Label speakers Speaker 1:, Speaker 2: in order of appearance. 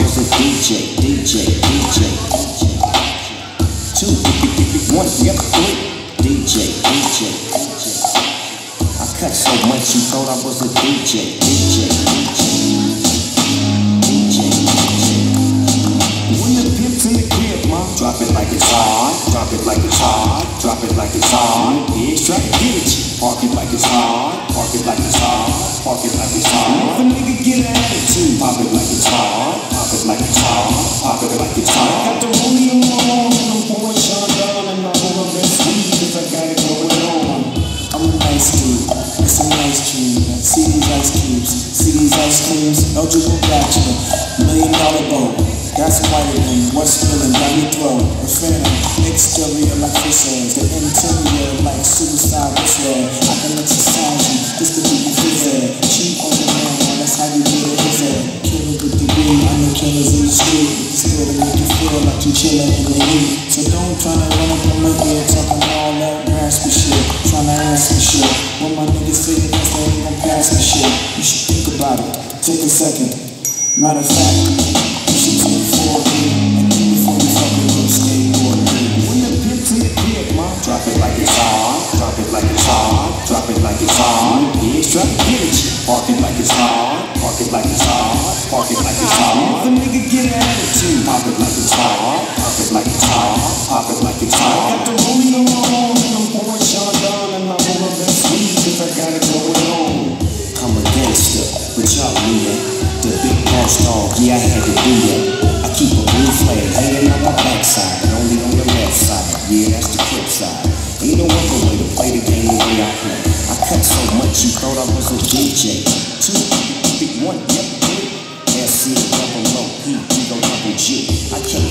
Speaker 1: was a DJ. 2, 1, yep, 3. DJ. I cut so much you thought I was a DJ. When the pimp's in the crib, ma, drop it like it's hard. Drop it like it's hard. Drop it like it's hard. Bitch, try to get it. Park it like it's hard. Park it like it's hard. Park it like it's hard. If a nigga get an attitude, pop it like it's hard. Pop it like it's hard. Pop it like it's hard. I got the rollie on my arm and I'm pouring Sean down and I'm on my best weed 'cause I got it going on. I'm a nice dude. It's a nice dream. See these ice cubes. See these ice creams. Eligible bachelor. $1 million boat. Got some whiter than what's spilling down your throat. A phantom, exterior like fish eggs. The interior like suicide whistle. I can exercise you, this could be your phys. Cheat on the man, that's how you get it, is it? Killer with the beat, I know killers in the street. Still to make you feel like you chillin' in the heat. So don't try to run up on my ear talking all that raspy shit. Tryna ask me shit. When my niggas say that they ain't gon' pass me shit. You should think about it, take a second. Matter of fact, you should take 4 and think before you fucking go skateboard. When the pimp's in the crib, ma, drop it like it's hard. Drop it like it's hard. Drop it like it's hard. Bitch, try to get it. Park it like it's hard. Park it like it's hard. Park it like it's hard. If a nigga get an attitude, pop it like it's hard. Pop it like it's hard. Pop it like it's hard. I got the rollie on my arm and I'm pouring Sean down and I'm on my best weed 'cause I got it going on. I'm a gangster, but y'all knew that. The big boss dog, yeah, I had to do that. I keep a blue flag hanging on my backside, and only on the left side. Yeah, that's the crip side. Ain't no other way to play the game the way I play. I cut so much you thought I was a DJ. 2, 1, yep, 3. SC double O, P, double G. I can't